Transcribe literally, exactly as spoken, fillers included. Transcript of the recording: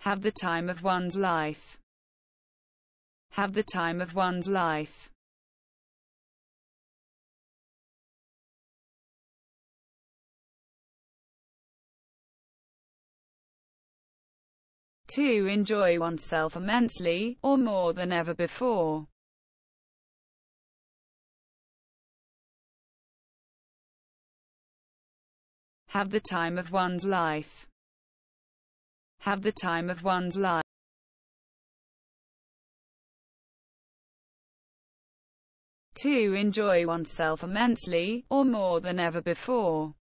Have the time of one's life. Have the time of one's life. To enjoy oneself immensely, or more than ever before. Have the time of one's life. Have the time of one's life. To enjoy oneself immensely, or more than ever before.